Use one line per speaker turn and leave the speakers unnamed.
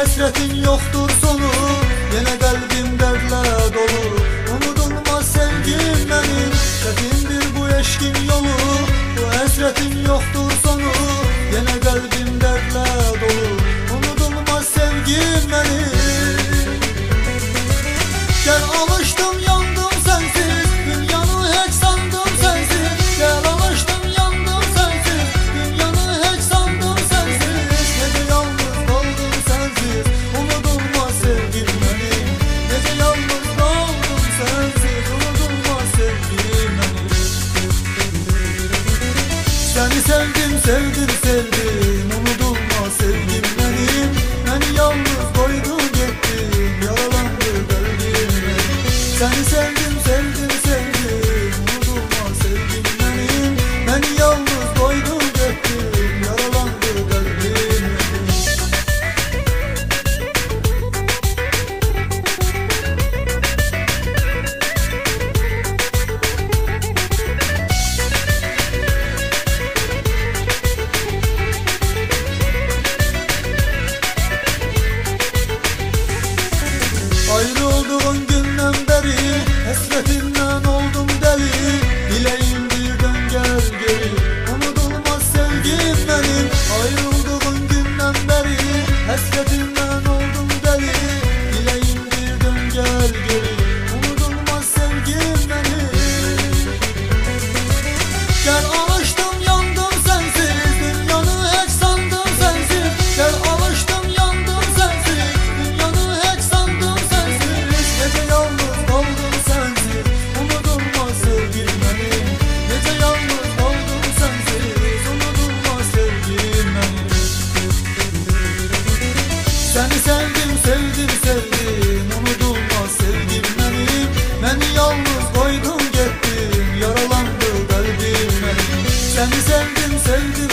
həsrətin yoxdur sonu, yenə qəlbim dərdlə dolu. Unudulmaz sevgim mənim, çətindir bu eşqin yolu. Bu həsrətin yoxdur sonu, yenə qəlbim dərdlə dolu. Unudulmaz sevgim mənim. Gəl alışdım, yandım sensiz, dünyanı heç sandım sensiz. Gəl alışdım, yandım sensiz, dünyanı heç sandım sensiz. Necə yalnız qaldım sensiz, unudulmaz sevgim mənim. Necə yalnız qaldım sensiz, unudulmaz sevgim mənim. Səni sevdim, sevdim, sevdim, unudulmaz sevgim mənim. Məni yalnız qoydu getdim, yaralandı qəlbim mənim. Səni sevdim, sevdim, sevdim, unudulmaz sevgim mənim. Məni yalnız qoydu getdim, yaralandı qəlbim mənim. Ayrı olduğun gündən bəri həsrətindən oldum dəli. Diləyim birdən gəl geri, unudulmaz sevgim mənim. Ayrıldığın gündən bəri həsrətindən oldum dəli. Diləyim birdən gəl geri, unudulmaz sevgim mənim. Gəl alışdım, yandım sensiz, dünyanı heç sandım sensiz. Gəl alışdım, yandım sensiz, dünyanı heç sandım sensiz. Necə yalnız qaldım sensiz, unudulmaz sevgim mənim. Necə yalnız qaldım sensiz, unudulmaz sevgim mənim. Səni sevdim, sevdim, sevdim, unudulmaz sevgim mənim. Məni yalnız qoydun getdin, yaralandı qəlbim mənim. Səni sevdim, sevdim,